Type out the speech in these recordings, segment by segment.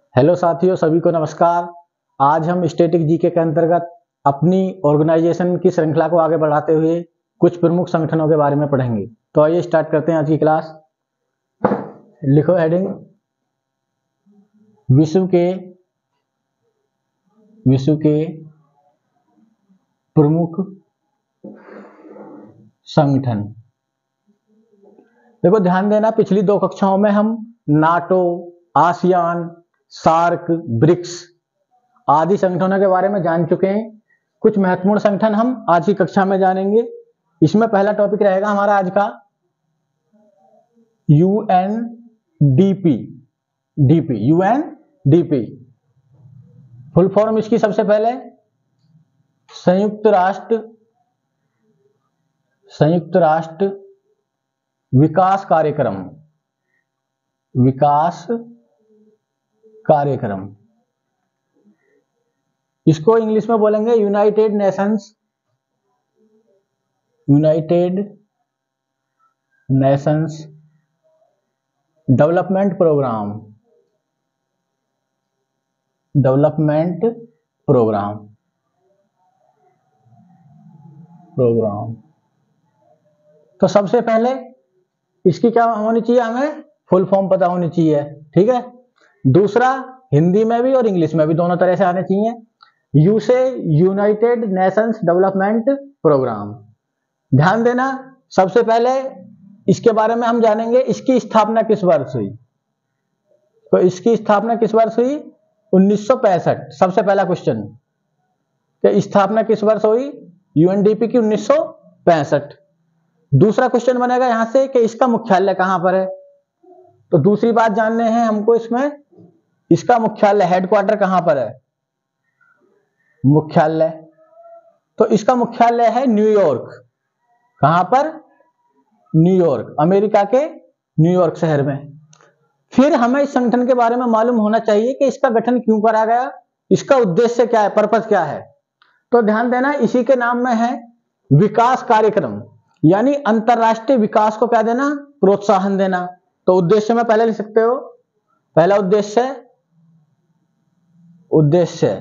Hello साथियों, सभी को नमस्कार। आज हम स्टैटिक जीके के अंतर्गत अपनी ऑर्गेनाइजेशन की श्रृंखला को आगे बढ़ाते हुए कुछ प्रमुख संगठनों के बारे में पढ़ेंगे। तो आइए स्टार्ट करते हैं आज की क्लास। लिखो हेडिंग, विश्व के प्रमुख संगठन। देखो ध्यान देना, पिछली दो कक्षाओं में हम नाटो, आसियान, सार्क, ब्रिक्स आदि संगठनों के बारे में जान चुके हैं। कुछ महत्वपूर्ण संगठन हम आज की कक्षा में जानेंगे। इसमें पहला टॉपिक रहेगा हमारा आज का यूएनडीपी। यूएनडीपी फुल फॉर्म इसकी सबसे पहले संयुक्त राष्ट्र विकास कार्यक्रम। इसको इंग्लिश में बोलेंगे यूनाइटेड नेशंस डेवलपमेंट प्रोग्राम। तो सबसे पहले इसकी क्या होनी चाहिए, हमें फुल फॉर्म पता होनी चाहिए, ठीक है। दूसरा, हिंदी में भी और इंग्लिश में भी दोनों तरह से आने चाहिए। यू से यूनाइटेड नेशंस डेवलपमेंट प्रोग्राम। ध्यान देना, सबसे पहले इसके बारे में हम जानेंगे इसकी स्थापना किस वर्ष हुई। तो इसकी स्थापना किस वर्ष हुई? 1965। सबसे पहला क्वेश्चन कि स्थापना किस वर्ष हुई यूएनडीपी की? 1965। दूसरा क्वेश्चन बनेगा यहां से कि इसका मुख्यालय कहां पर है। तो दूसरी बात जानने हैं हमको इसमें, इसका मुख्यालय, हेडक्वार्टर कहां पर है? मुख्यालय, तो इसका मुख्यालय है न्यूयॉर्क। कहां पर? न्यूयॉर्क, अमेरिका के न्यूयॉर्क शहर में। फिर हमें इस संगठन के बारे में मालूम होना चाहिए कि इसका गठन क्यों करा गया, इसका उद्देश्य क्या है, पर्पस क्या है। तो ध्यान देना, इसी के नाम में है विकास कार्यक्रम, यानी अंतरराष्ट्रीय विकास को क्या देना? प्रोत्साहन देना। तो उद्देश्य में पहले लिख सकते हो, पहला उद्देश्य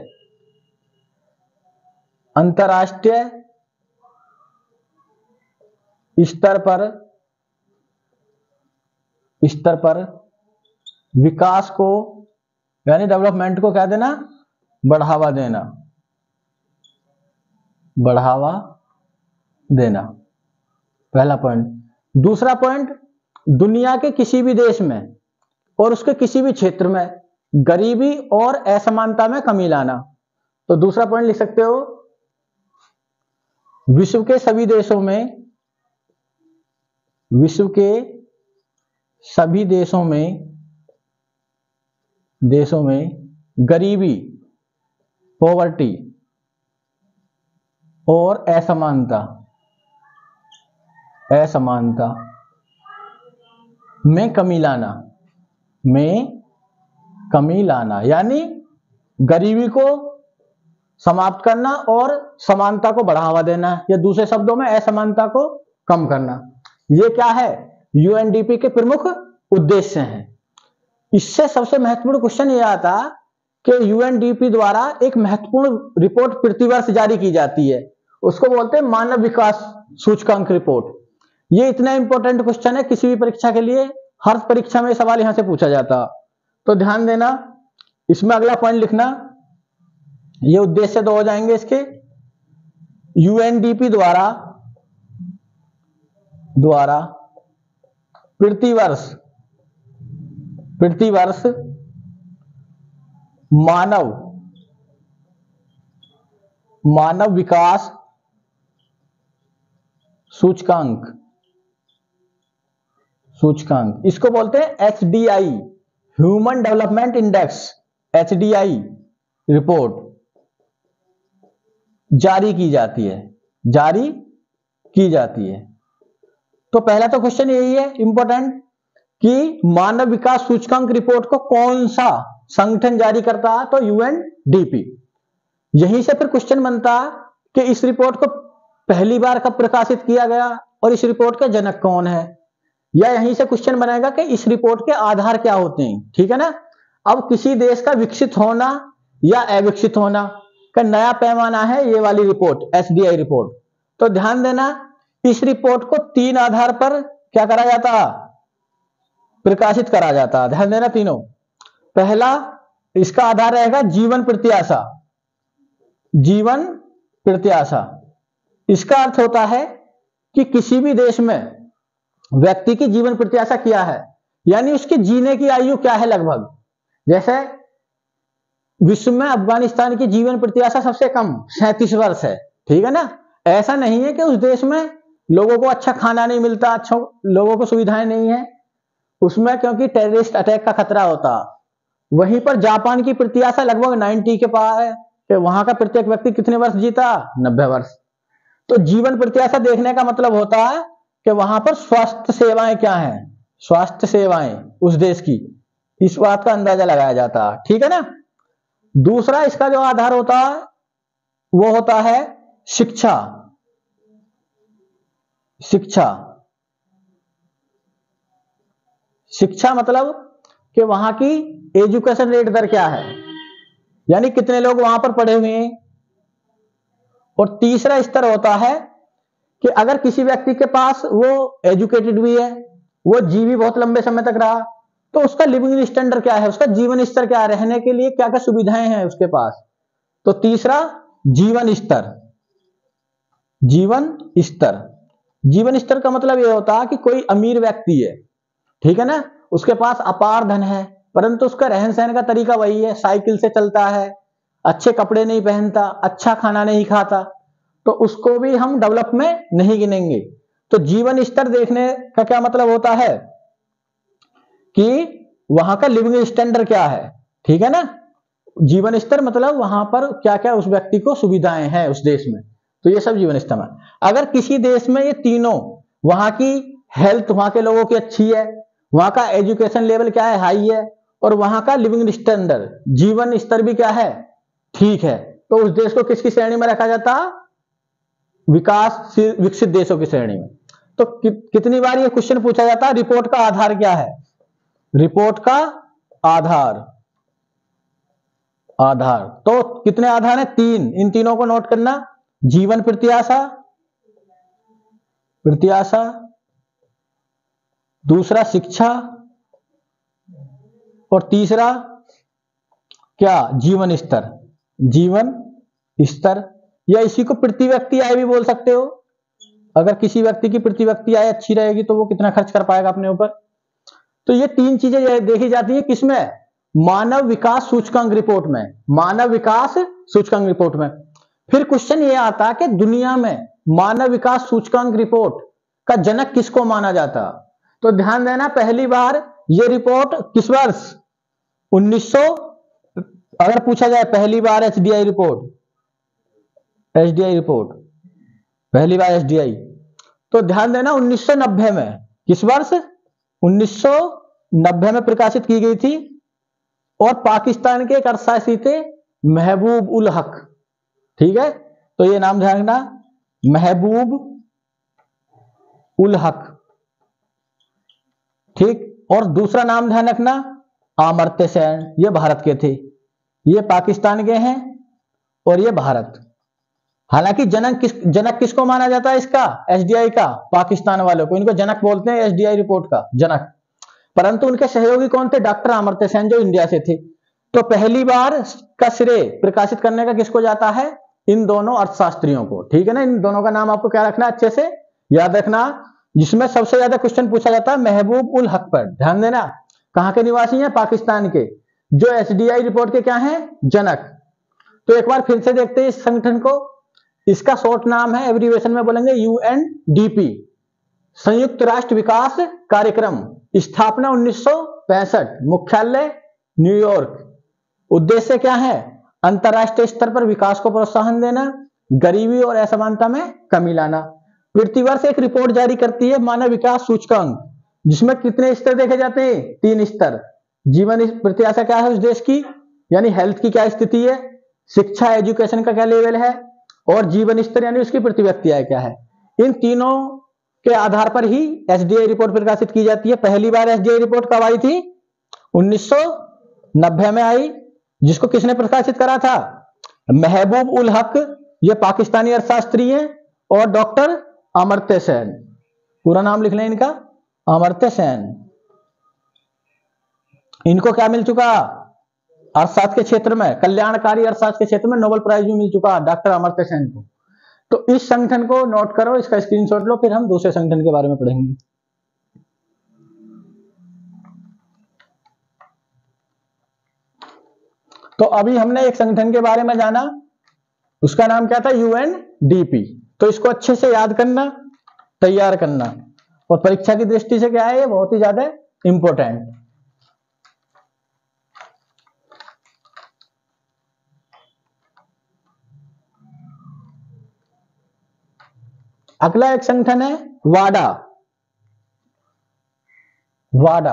अंतरराष्ट्रीय स्तर पर विकास को, यानी डेवलपमेंट को क्या देना? बढ़ावा देना। पहला पॉइंट। दूसरा पॉइंट, दुनिया के किसी भी देश में और उसके किसी भी क्षेत्र में गरीबी और असमानता में कमी लाना। तो दूसरा पॉइंट लिख सकते हो, विश्व के सभी देशों में गरीबी, पॉवर्टी और असमानता में कमी लाना, यानी गरीबी को समाप्त करना और समानता को बढ़ावा देना, या दूसरे शब्दों में असमानता को कम करना। ये क्या है? यूएनडीपी के प्रमुख उद्देश्य हैं। इससे सबसे महत्वपूर्ण क्वेश्चन यह आता कि यूएनडीपी द्वारा एक महत्वपूर्ण रिपोर्ट प्रतिवर्ष जारी की जाती है, उसको बोलते हैं मानव विकास सूचकांक रिपोर्ट। ये इतना इंपॉर्टेंट क्वेश्चन है किसी भी परीक्षा के लिए, हर परीक्षा में सवाल यहां से पूछा जाता। तो ध्यान देना, इसमें अगला पॉइंट लिखना, ये उद्देश्य दो हो जाएंगे इसके। यूएनडीपी द्वारा प्रतिवर्ष मानव विकास सूचकांक, इसको बोलते हैं HDI, human development index, HDI report जारी की जाती है। तो पहला तो क्वेश्चन यही है इंपॉर्टेंट कि मानव विकास सूचकांक रिपोर्ट को कौन सा संगठन जारी करता है? तो यूएनडीपी। यहीं से फिर क्वेश्चन बनता कि इस रिपोर्ट को पहली बार कब प्रकाशित किया गया और इस रिपोर्ट के जनक कौन है, या यहीं से क्वेश्चन बनाएगा कि इस रिपोर्ट के आधार क्या होते हैं, ठीक है ना। अब किसी देश का विकसित होना या अविकसित होना का नया पैमाना है ये वाली रिपोर्ट, एसडीआई रिपोर्ट। तो ध्यान देना, इस रिपोर्ट को 3 आधार पर क्या करा जाता, प्रकाशित करा जाता। ध्यान देना तीनों। पहला इसका आधार रहेगा जीवन प्रत्याशा। जीवन प्रत्याशा इसका अर्थ होता है कि किसी भी देश में व्यक्ति की जीवन प्रत्याशा क्या है, यानी उसके जीने की आयु क्या है लगभग। जैसे विश्व में अफगानिस्तान की जीवन प्रत्याशा सबसे कम 37 वर्ष है, ठीक है ना। ऐसा नहीं है कि उस देश में लोगों को अच्छा खाना नहीं मिलता, अच्छा लोगों को सुविधाएं नहीं है उसमें, क्योंकि टेररिस्ट अटैक का खतरा होता। वहीं पर जापान की प्रत्याशा लगभग 90 के पार है कि वहां का प्रत्येक व्यक्ति कितने वर्ष जीता, 90 वर्ष। तो जीवन प्रत्याशा देखने का मतलब होता है कि वहां पर स्वास्थ्य सेवाएं क्या हैं, स्वास्थ्य सेवाएं उस देश की, इस बात का अंदाजा लगाया जाता है, ठीक है ना। दूसरा इसका जो आधार होता है वो होता है शिक्षा। शिक्षा शिक्षा मतलब कि वहां की एजुकेशन रेट दर क्या है, यानी कितने लोग वहां पर पढ़े हुए हैं। और तीसरा स्तर होता है कि अगर किसी व्यक्ति के पास वो एजुकेटेड भी है, वो जी भी बहुत लंबे समय तक रहा, तो उसका लिविंग स्टैंडर्ड क्या है, उसका जीवन स्तर क्या है, रहने के लिए क्या क्या सुविधाएं हैं उसके पास। तो तीसरा जीवन स्तर। जीवन स्तर, जीवन स्तर का मतलब यह होता है कि कोई अमीर व्यक्ति है, ठीक है ना, उसके पास अपार धन है, परंतु उसका रहन सहन का तरीका वही है, साइकिल से चलता है, अच्छे कपड़े नहीं पहनता, अच्छा खाना नहीं खाता, तो उसको भी हम डेवलप में नहीं गिनेंगे। तो जीवन स्तर देखने का क्या मतलब होता है कि वहां का लिविंग स्टैंडर्ड क्या है, ठीक है ना। जीवन स्तर मतलब वहां पर क्या क्या उस व्यक्ति को सुविधाएं हैं उस देश में, तो ये सब जीवन स्तर है। अगर किसी देश में ये तीनों, वहां की हेल्थ वहां के लोगों की अच्छी है, वहां का एजुकेशन लेवल क्या है, हाई है, और वहां का लिविंग स्टैंडर्ड जीवन स्तर भी क्या है, ठीक है, तो उस देश को किसकी श्रेणी में रखा जाता, विकास विकसित देशों की श्रेणी में। तो कितनी बार ये क्वेश्चन पूछा जाता है, रिपोर्ट का आधार क्या है, रिपोर्ट का आधार। आधार तो कितने आधार हैं, 3। इन तीनों को नोट करना, जीवन प्रत्याशा, प्रत्याशा, दूसरा शिक्षा, और तीसरा क्या, जीवन स्तर। जीवन स्तर, या इसी को प्रति व्यक्ति आय भी बोल सकते हो। अगर किसी व्यक्ति की प्रति व्यक्ति आय अच्छी रहेगी तो वो कितना खर्च कर पाएगा अपने ऊपर। तो ये 3 चीजें देखी जाती है किसमें, मानव विकास सूचकांक रिपोर्ट में, मानव विकास सूचकांक रिपोर्ट में। फिर क्वेश्चन ये आता कि दुनिया में मानव विकास सूचकांक रिपोर्ट का जनक किसको माना जाता। तो ध्यान देना, पहली बार ये रिपोर्ट किस वर्ष, 1900, अगर पूछा जाए पहली बार एसडीआई रिपोर्ट, एसडीआई रिपोर्ट पहली बार एसडीआई, तो ध्यान देना 1990 में, किस वर्ष, 1990 में प्रकाशित की गई थी। और पाकिस्तान के एक अरसासी थे महबूब उल हक, ठीक है, तो ये नाम ध्यान रखना, महबूब उल हक, ठीक। और दूसरा नाम ध्यान रखना अमर्त्य सेन, ये भारत के थे, ये पाकिस्तान के हैं और ये भारत। हालांकि जनक किसको माना जाता है इसका, एसडीआई का, पाकिस्तान वालों को, इनको जनक बोलते हैं एसडीआई रिपोर्ट का जनक। परंतु उनके सहयोगी कौन थे, डॉक्टर अमर्त्य सेन जो इंडिया से थे। तो पहली बार का श्रेय प्रकाशित करने का किसको जाता है, इन दोनों अर्थशास्त्रियों को, ठीक है ना। इन दोनों का नाम आपको क्या रखना, अच्छे से याद रखना। जिसमें सबसे ज्यादा क्वेश्चन पूछा जाता है महबूब उल हक पर, ध्यान देना, कहां के निवासी हैं, पाकिस्तान के, जो एसडीआई रिपोर्ट के क्या हैं, जनक। तो एक बार फिर से देखते हैं इस संगठन को, इसका शॉर्ट नाम है, एब्रीविएशन में बोलेंगे यूएनडीपी, संयुक्त राष्ट्र विकास कार्यक्रम, स्थापना 1965, मुख्यालय न्यूयॉर्क। उद्देश्य क्या है, अंतरराष्ट्रीय स्तर पर विकास को प्रोत्साहन देना, गरीबी और असमानता में कमी लाना। प्रतिवर्ष एक रिपोर्ट जारी करती है मानव विकास सूचकांक, जिसमें कितने स्तर देखे जाते हैं, 3 स्तर। जीवन प्रत्याशा क्या है उस देश की, यानी हेल्थ की क्या स्थिति है, शिक्षा एजुकेशन का क्या लेवल है, और जीवन स्तर यानी उसकी प्रति व्यक्ति आय क्या है। इन तीनों के आधार पर ही एसडीआई रिपोर्ट प्रकाशित की जाती है। पहली बार एसडीआई रिपोर्ट कब आई थी, 1900 90 में आई, जिसको किसने प्रकाशित करा था? महबूब उल हक, ये पाकिस्तानी अर्थशास्त्री हैं, और डॉक्टर अमर्त्य सेन। पूरा नाम लिख लें इनका, अमर्त्य सेन। इनको क्या मिल चुका? अर्थशास्त्र के क्षेत्र में, कल्याणकारी अर्थशास्त्र के क्षेत्र में नोबेल प्राइज भी मिल चुका डॉक्टर अमर्त्य सेन को। तो इस संगठन को नोट करो, इसका स्क्रीनशॉट लो, फिर हम दूसरे संगठन के बारे में पढ़ेंगे। तो अभी हमने एक संगठन के बारे में जाना, उसका नाम क्या था? यूएनडीपी। तो इसको अच्छे से याद करना, तैयार करना, और परीक्षा की दृष्टि से क्या है, ये बहुत ही ज्यादा इंपॉर्टेंट। अगला एक संगठन है वाडा। वाडा,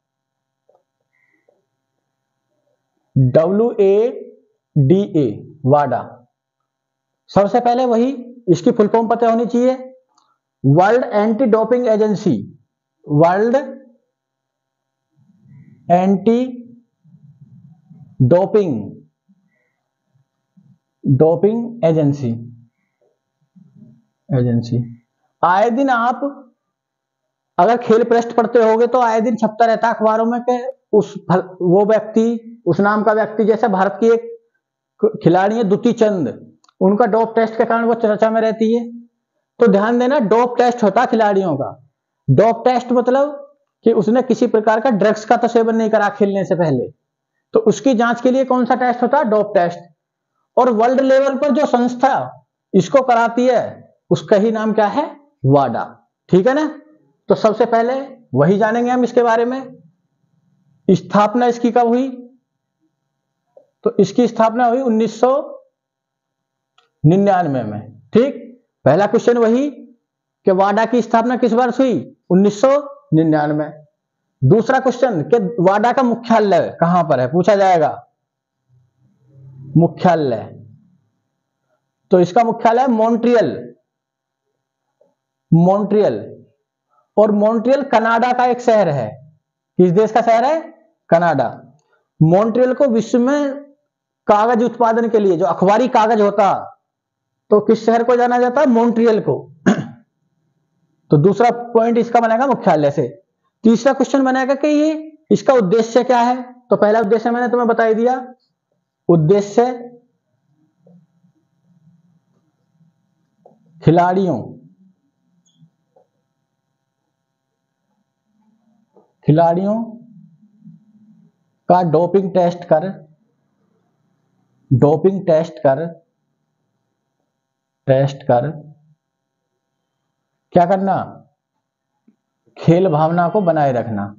WADA, वाडा। सबसे पहले वही, इसकी फुल फॉर्म पता होनी चाहिए, world anti doping agency. World anti doping agency. आए दिन आप अगर खेल पृष्ठ पढ़ते होगे तो आए दिन छपता रहता अखबारों में कि वो व्यक्ति, उस नाम का व्यक्ति, जैसे भारत की एक खिलाड़ी है दुती चंद, उनका डोप टेस्ट के कारण वो चर्चा में रहती है। तो ध्यान देना, डोप टेस्ट होता है खिलाड़ियों का। डोप टेस्ट मतलब कि उसने किसी प्रकार का ड्रग्स का तो सेवन नहीं करा खेलने से पहले, तो उसकी जांच के लिए कौन सा टेस्ट होता है? Dope test. और वर्ल्ड लेवल पर जो संस्था इसको कराती है उसका ही नाम क्या है? वाडा। ठीक है ना? तो सबसे पहले वही जानेंगे हम इसके बारे में। स्थापना इसकी कब हुई? तो इसकी स्थापना हुई 1999 में। ठीक, पहला क्वेश्चन वही कि वाडा की स्थापना किस वर्ष हुई? 1999। दूसरा क्वेश्चन कि वाडा का मुख्यालय कहां पर है, पूछा जाएगा। मुख्यालय, तो इसका मुख्यालय मॉन्ट्रियल। और मॉन्ट्रियल कनाडा का एक शहर है। किस देश का शहर है? कनाडा। मॉन्ट्रियल को विश्व में कागज उत्पादन के लिए, जो अखबारी कागज होता, तो किस शहर को जाना जाता है? मॉन्ट्रियल को। तो दूसरा पॉइंट इसका बनेगा मुख्यालय से। तीसरा क्वेश्चन बनेगा कि ये इसका उद्देश्य क्या है? तो पहला उद्देश्य मैंने तुम्हें बता ही दिया। उद्देश्य खिलाड़ियों का डोपिंग टेस्ट कर क्या करना? खेल भावना को बनाए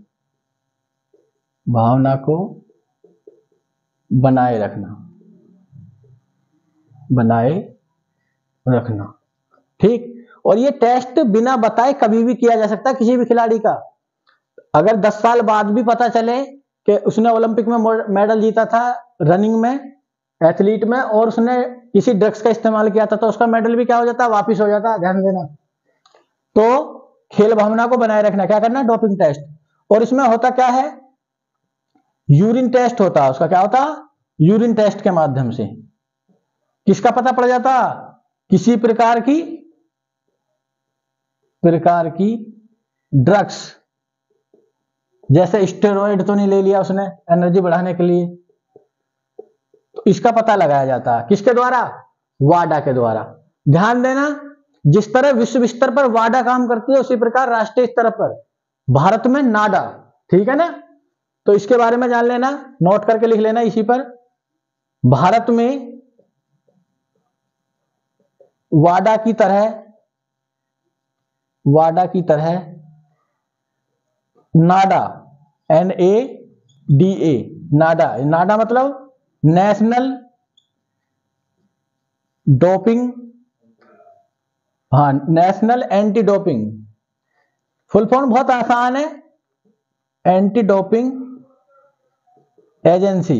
रखना। ठीक, और ये टेस्ट बिना बताए कभी भी किया जा सकता है किसी भी खिलाड़ी का। अगर 10 साल बाद भी पता चले कि उसने ओलंपिक में मेडल जीता था रनिंग में, एथलीट में, और उसने किसी ड्रग्स का इस्तेमाल किया था, तो उसका मेडल भी क्या हो जाता है? वापिस हो जाता है। ध्यान देना। तो खेल भावना को बनाए रखना, क्या करना? Doping test. और इसमें होता क्या है? यूरिन टेस्ट होता है उसका। क्या होता? यूरिन टेस्ट के माध्यम से किसका पता पड़ जाता? किसी प्रकार की ड्रग्स, जैसे स्टेरॉइड तो नहीं ले लिया उसने एनर्जी बढ़ाने के लिए, तो इसका पता लगाया जाता है। किसके द्वारा? वाडा के द्वारा। ध्यान देना, जिस तरह विश्व स्तर पर वाडा काम करती है, उसी प्रकार राष्ट्रीय स्तर पर भारत में नाडा। ठीक है ना? तो इसके बारे में जान लेना, नोट करके लिख लेना इसी पर। भारत में वाडा की तरह नाडा, NADA, नाडा मतलब national anti doping. Full form बहुत आसान है, एंटी डोपिंग एजेंसी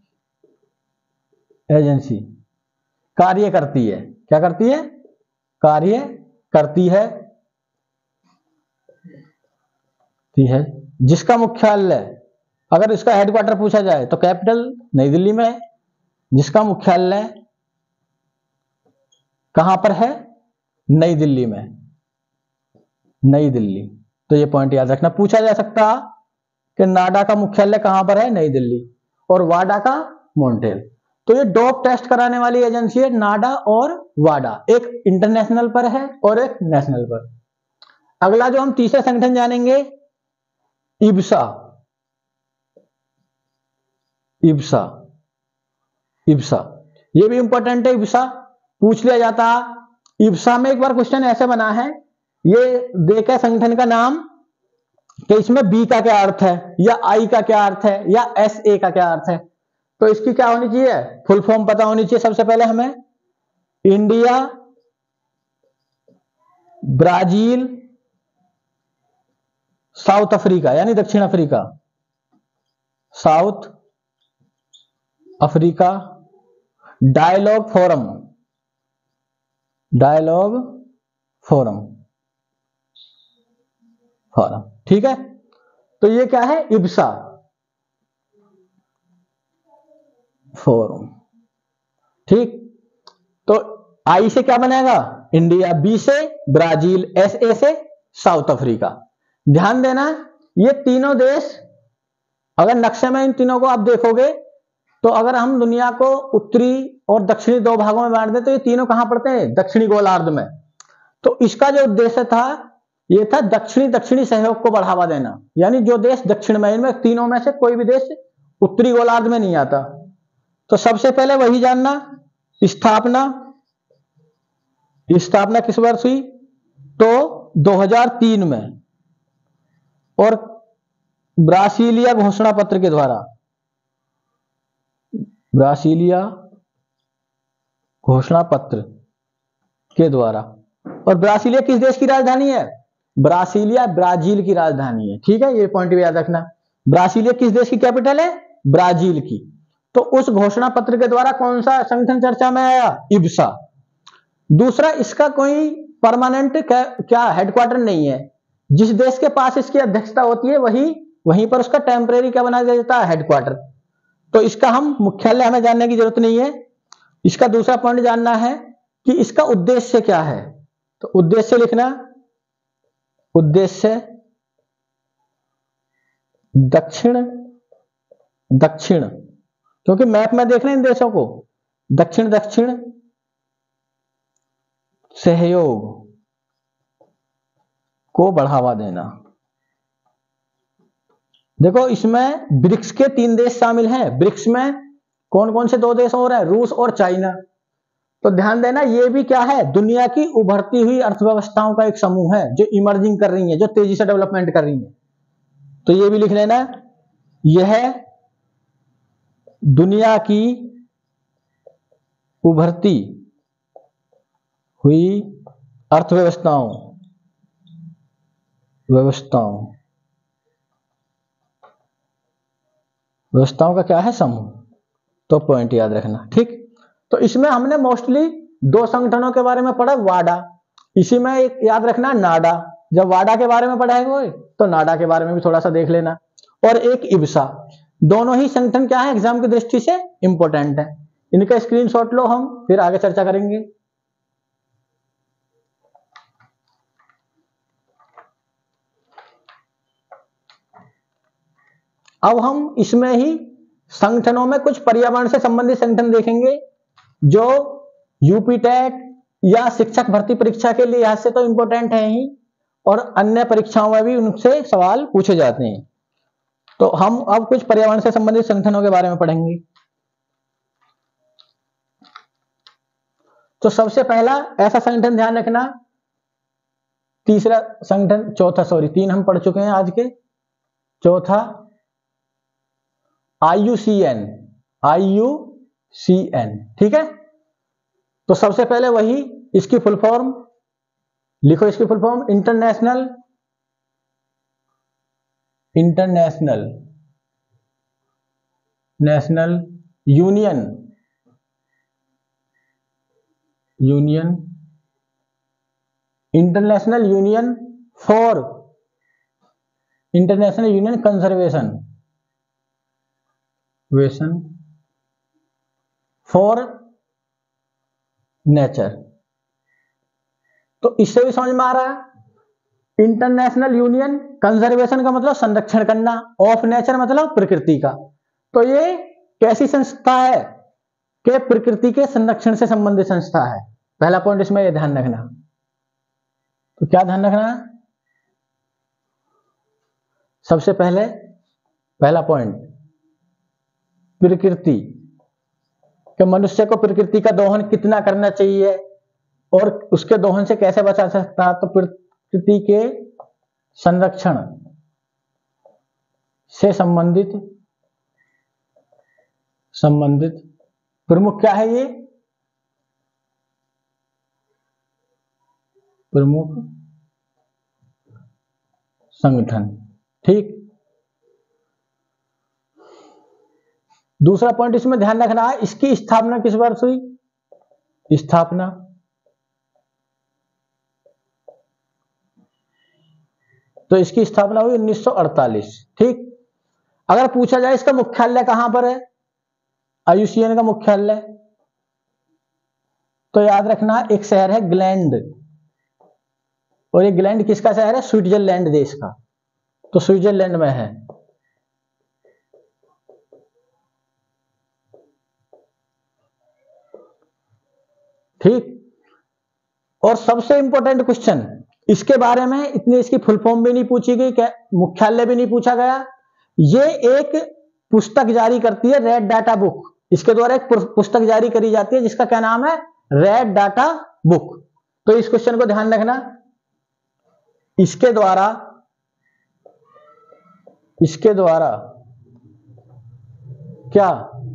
कार्य करती है। क्या करती है? कार्य करती है, जिसका मुख्यालय अगर इसका हेडक्वार्टर पूछा जाए तो कैपिटल नई दिल्ली में है, जिसका मुख्यालय कहां पर है? नई दिल्ली में, नई दिल्ली। तो ये पॉइंट याद रखना। पूछा जा सकता कि नाडा का मुख्यालय कहां पर है? नई दिल्ली, और वाडा का मॉन्ट्रियल। तो ये डोप टेस्ट कराने वाली एजेंसी है नाडा और वाडा, एक इंटरनेशनल पर है और एक नेशनल पर। अगला जो हम तीसरा संगठन जानेंगे, इब्सा। इब्सा, इब्सा ये भी इंपॉर्टेंट है। इब्सा पूछ लिया जाता। इब्सा में एक बार क्वेश्चन ऐसे बना है, ये देखा संगठन का नाम कि इसमें बी का क्या अर्थ है, या आई का क्या अर्थ है, या एस ए का क्या अर्थ है। तो इसकी क्या होनी चाहिए? फुल फॉर्म पता होनी चाहिए सबसे पहले हमें। इंडिया ब्राजील साउथ अफ्रीका, यानी दक्षिण Africa, South Africa dialogue forum, dialogue forum, forum. ठीक है, तो ये क्या है? IBSA forum. ठीक, तो आई से क्या बनेगा? इंडिया, बी से ब्राजील, एस ए से साउथ अफ्रीका। ध्यान देना, ये तीनों देश अगर नक्शे में इन तीनों को आप देखोगे तो अगर हम दुनिया को उत्तरी और दक्षिणी दो भागों में बांट दें तो ये तीनों कहां पड़ते हैं? दक्षिणी गोलार्ध में। तो इसका जो उद्देश्य था ये था दक्षिणी दक्षिणी सहयोग को बढ़ावा देना, यानी जो देश दक्षिण में, इनमें तीनों में से कोई भी देश उत्तरी गोलार्ध में नहीं आता। तो सबसे पहले वही जानना, स्थापना, स्थापना किस वर्ष हुई? तो 2003 में, और ब्रासीलिया घोषणा पत्र के द्वारा, ब्रासीलिया घोषणा पत्र के द्वारा। और ब्रासीलिया किस देश की राजधानी है? ब्रासीलिया ब्राजील की राजधानी है। ठीक है, ये पॉइंट भी याद रखना। ब्रासीलिया किस देश की कैपिटल है? ब्राजील की। तो उस घोषणा पत्र के द्वारा कौन सा संगठन चर्चा में आया? इब्सा। दूसरा, इसका कोई परमानेंट क्या हेडक्वार्टर नहीं है। जिस देश के पास इसकी अध्यक्षता होती है वहीं पर उसका टेम्परेरी क्या बना दिया जाता है? हेडक्वार्टर। तो इसका हम मुख्यालय हमें जानने की जरूरत नहीं है। इसका दूसरा पॉइंट जानना है कि इसका उद्देश्य क्या है। तो उद्देश्य लिखना, उद्देश्य दक्षिण, दक्षिण, क्योंकि मैप में देख रहे हैं इन देशों को, दक्षिण दक्षिण सहयोग को बढ़ावा देना। देखो इसमें ब्रिक्स के 3 देश शामिल हैं। ब्रिक्स में कौन कौन से 2 देश और हैं? रूस और चाइना। तो ध्यान देना, ये भी क्या है? दुनिया की उभरती हुई अर्थव्यवस्थाओं का एक समूह है जो इमर्जिंग कर रही है, जो तेजी से डेवलपमेंट कर रही है। तो ये भी लिख लेना, यह दुनिया की उभरती हुई अर्थव्यवस्थाओं व्यवस्थाओं का क्या है? समूह। तो पॉइंट याद रखना। ठीक, तो इसमें हमने मोस्टली 2 संगठनों के बारे में पढ़ा, वाडा, इसी में एक याद रखना नाडा। जब वाडा के बारे में पढ़ाएंगे तो नाडा के बारे में भी थोड़ा सा देख लेना, और एक इब्सा। दोनों ही संगठन क्या है? एग्जाम की दृष्टि से इंपॉर्टेंट है। इनका स्क्रीनशॉट लो, हम फिर आगे चर्चा करेंगे। अब हम इसमें ही संगठनों में कुछ पर्यावरण से संबंधित संगठन देखेंगे जो यूपी टेट या शिक्षक भर्ती परीक्षा के लिए यहां से तो इंपॉर्टेंट है ही, और अन्य परीक्षाओं में भी उनसे सवाल पूछे जाते हैं। तो हम अब कुछ पर्यावरण से संबंधित संगठनों के बारे में पढ़ेंगे। तो सबसे पहला ऐसा संगठन ध्यान रखना, तीसरा संगठन, चौथा, सॉरी 3 हम पढ़ चुके हैं आज के, चौथा IUCN, IUCN। ठीक है, तो सबसे पहले वही, इसकी फुल फॉर्म लिखो, इसकी full form international union international union conservation conservation for nature. तो इससे भी समझ में आ रहा है। इंटरनेशनल यूनियन कंजर्वेशन का मतलब संरक्षण करना, ऑफ नेचर मतलब प्रकृति का। तो ये कैसी संस्था है कि प्रकृति के संरक्षण से संबंधित संस्था है। पहला पॉइंट इसमें ये ध्यान रखना। तो क्या ध्यान रखना है? सबसे पहले पहला पॉइंट, प्रकृति कि मनुष्य को प्रकृति का दोहन कितना करना चाहिए और उसके दोहन से कैसे बचा सकता है। तो प्रकृति के संरक्षण से संबंधित प्रमुख क्या है? ये प्रमुख संगठन। ठीक। दूसरा पॉइंट इसमें ध्यान रखना है, इसकी स्थापना किस वर्ष हुई? स्थापना तो इसकी स्थापना हुई 1948। ठीक। अगर पूछा जाए इसका मुख्यालय कहां पर है, आईयूसीएन का मुख्यालय, तो याद रखना एक शहर है ग्लैंड, और ये ग्लैंड किसका शहर है? स्विट्जरलैंड देश का। तो स्विट्जरलैंड में है। ठीक। और सबसे इंपॉर्टेंट क्वेश्चन इसके बारे में, इतनी इसकी फुल फॉर्म भी नहीं पूछी गई, क्या मुख्यालय भी नहीं पूछा गया। ये एक पुस्तक जारी करती है, रेड डाटा बुक। इसके द्वारा एक पुस्तक जारी करी जाती है जिसका क्या नाम है? Red data book. तो इस क्वेश्चन को ध्यान रखना। इसके द्वारा क्या?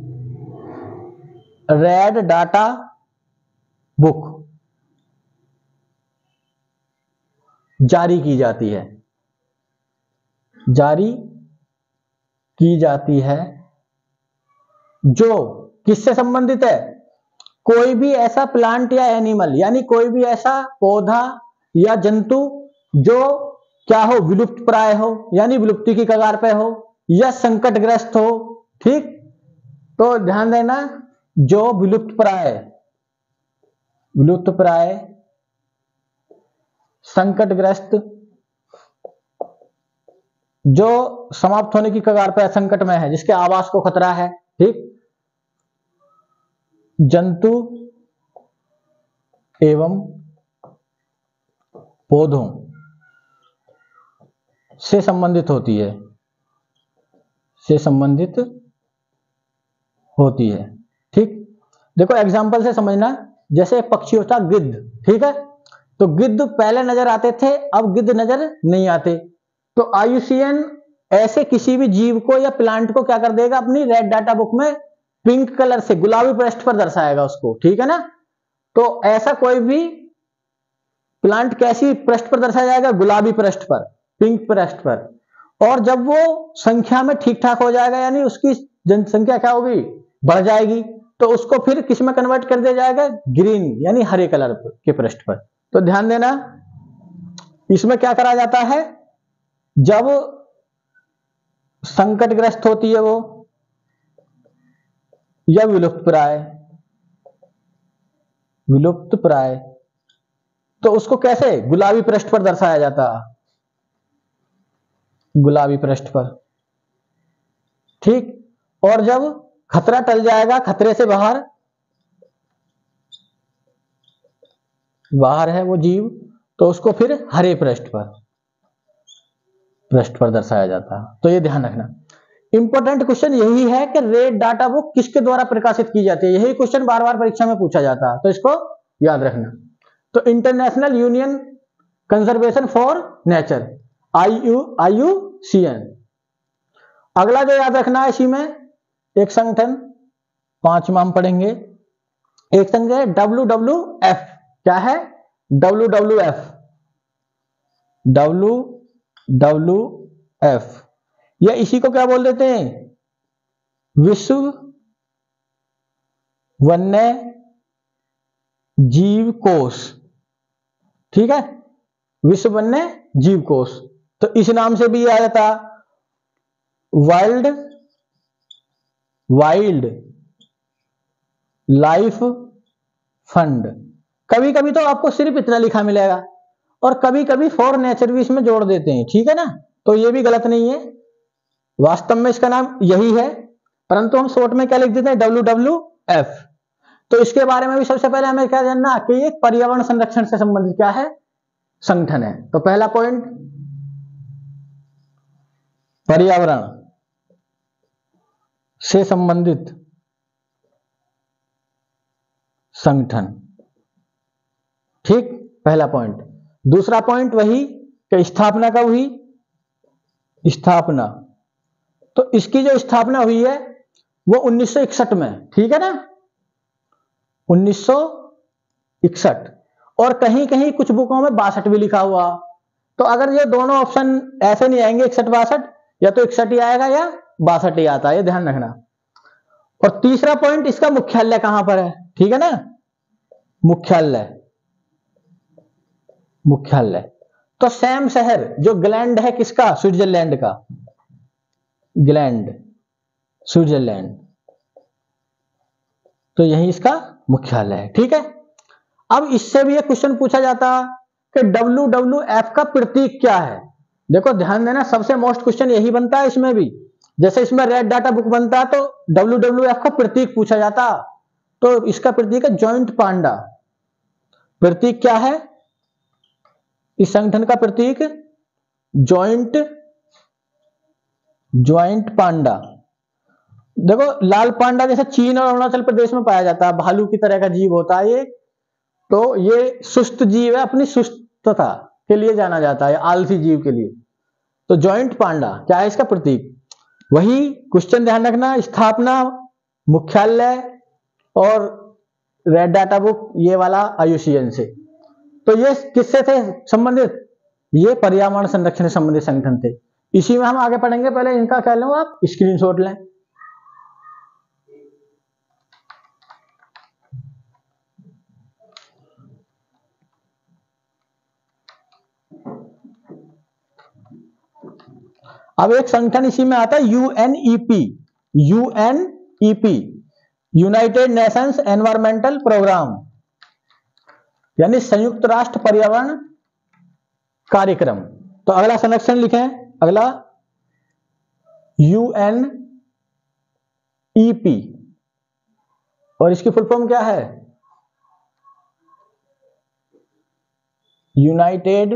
रेड डाटा बुक जारी की जाती है, जो किससे संबंधित है? कोई भी ऐसा प्लांट या एनिमल, यानी कोई भी ऐसा पौधा या जंतु जो क्या हो? विलुप्त प्राय हो, यानी विलुप्ति की कगार पे हो, या संकटग्रस्त हो। ठीक। तो ध्यान देना, जो विलुप्त प्राय संकटग्रस्त, जो समाप्त होने की कगार पर संकट में है, जिसके आवास को खतरा है। ठीक। जंतु एवं पौधों से संबंधित होती है। ठीक। देखो एग्जांपल से समझना, जैसे एक पक्षी होता गिद्ध। ठीक है। तो गिद्ध पहले नजर आते थे, अब गिद्ध नजर नहीं आते। तो आईयूसीएन ऐसे किसी भी जीव को या प्लांट को क्या कर देगा? अपनी रेड डाटा बुक में पिंक कलर से, गुलाबी पृष्ठ पर दर्शाएगा उसको। ठीक है ना। तो ऐसा कोई भी प्लांट कैसी पृष्ठ पर दर्शाया जाएगा? गुलाबी पृष्ठ पर, पिंक पृष्ठ पर। और जब वो संख्या में ठीक ठाक हो जाएगा, यानी उसकी जनसंख्या क्या होगी? बढ़ जाएगी, तो उसको फिर किस में कन्वर्ट कर दिया जाएगा? ग्रीन, यानी हरे कलर के पृष्ठ पर। तो ध्यान देना, इसमें क्या करा जाता है? जब संकटग्रस्त होती है वो, या विलुप्त प्राय, तो उसको कैसे? गुलाबी पृष्ठ पर दर्शाया जाता है, गुलाबी पृष्ठ पर। ठीक। और जब खतरा टल जाएगा, खतरे से बाहर है वो जीव, तो उसको फिर हरे पृष्ठ पर दर्शाया जाता है। तो ये ध्यान रखना। इंपॉर्टेंट क्वेश्चन यही है कि रेड डाटा बुक किसके द्वारा प्रकाशित की जाती है। यही क्वेश्चन बार बार परीक्षा में पूछा जाता है, तो इसको याद रखना। तो international union conservation for nature, IUCN। अगला जो याद रखना है इसी में, एक संगठन 5वां हम पढ़ेंगे, एक संगठन है WWF। क्या है? WWF। या इसी को क्या बोल देते हैं? विश्व वन्य जीव कोष। ठीक है, विश्व वन्य जीव कोष। तो इस नाम से भी आ जाता, वर्ल्ड वाइल्ड लाइफ फंड। कभी कभी तो आपको सिर्फ इतना लिखा मिलेगा और कभी कभी फॉर नेचर भी इसमें जोड़ देते हैं, ठीक है ना, तो ये भी गलत नहीं है। वास्तव में इसका नाम यही है, परंतु हम शॉर्ट में क्या लिख देते हैं, WWF। तो इसके बारे में भी सबसे पहले हमें क्या जानना कि ये पर्यावरण संरक्षण से संबंधित क्या है, संगठन है। तो पहला पॉइंट, पर्यावरण से संबंधित संगठन, ठीक, पहला पॉइंट। दूसरा पॉइंट वही कि स्थापना कब हुई, स्थापना, तो इसकी जो स्थापना हुई है वो 1961 में, ठीक है ना, 1961। और कहीं कहीं कुछ बुकों में 62 भी लिखा हुआ। तो अगर ये दोनों ऑप्शन ऐसे नहीं आएंगे 61-62, या तो 61 ही आएगा या 62 ही आता है, ये ध्यान रखना। और तीसरा पॉइंट, इसका मुख्यालय कहां पर है, ठीक है ना, मुख्यालय, मुख्यालय तो सैम शहर जो ग्लैंड है किसका, स्विट्जरलैंड का, ग्लैंड स्विट्जरलैंड, तो यही इसका मुख्यालय है, ठीक है। अब इससे भी एक क्वेश्चन पूछा जाता कि WWF का प्रतीक क्या है। देखो ध्यान देना, सबसे मोस्ट क्वेश्चन यही बनता है इसमें भी। जैसे इसमें रेड डाटा बुक बनता है तो WWF का प्रतीक पूछा जाता, तो इसका प्रतीक है जॉइंट पांडा। प्रतीक क्या है इस संगठन का, प्रतीक जॉइंट पांडा। देखो लाल पांडा जैसे चीन और अरुणाचल प्रदेश में पाया जाता है, भालू की तरह का जीव होता है ये, तो ये सुस्त जीव है, अपनी सुस्तता के लिए जाना जाता है, आलसी जीव के लिए। तो जॉइंट पांडा क्या है इसका प्रतीक, वही क्वेश्चन ध्यान रखना, स्थापना, मुख्यालय और रेड डाटा बुक, ये वाला IUCN से। तो ये किससे थे संबंधित, ये पर्यावरण संरक्षण से संबंधित संगठन थे। इसी में हम आगे पढ़ेंगे, पहले इनका कह लो आप स्क्रीनशॉट लें। अब एक संगठन इसी में आता है UNEP, United Nations environmental programme, यानी संयुक्त राष्ट्र पर्यावरण कार्यक्रम। तो अगला संरक्षण लिखें, अगला UNEP, और इसकी फुल फॉर्म क्या है, United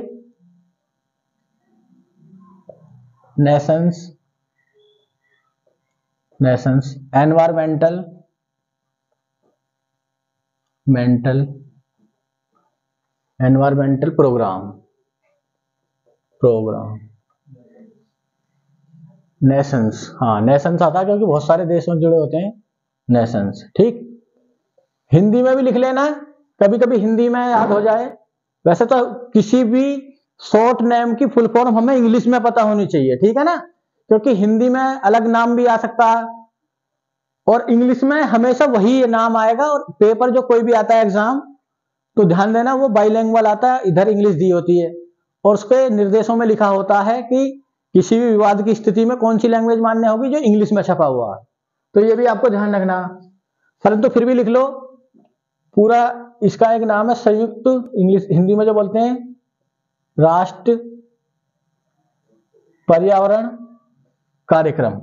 Nations environmental programme, Nations, हाँ नेशंस आता है क्योंकि बहुत सारे देशों जुड़े होते हैं, नेशंस, ठीक। हिंदी में भी लिख लेना, कभी कभी हिंदी में याद हो जाए। वैसे तो किसी भी शॉर्ट नेम की फुल फॉर्म हमें इंग्लिश में पता होनी चाहिए, ठीक है ना, क्योंकि हिंदी में अलग नाम भी आ सकता है और इंग्लिश में हमेशा वही नाम आएगा। और पेपर जो कोई भी आता है एग्जाम, तो ध्यान देना वो बाइलिंगुअल आता है, इधर इंग्लिश दी होती है और उसके निर्देशों में लिखा होता है कि किसी भी विवाद की स्थिति में कौन सी लैंग्वेज मान्य होगी, जो इंग्लिश में छपा हुआ है। तो ये भी आपको ध्यान रखना, परंतु फिर भी लिख लो पूरा। इसका एक नाम है संयुक्त, इंग्लिश हिंदी में जो बोलते हैं राष्ट्र पर्यावरण कार्यक्रम,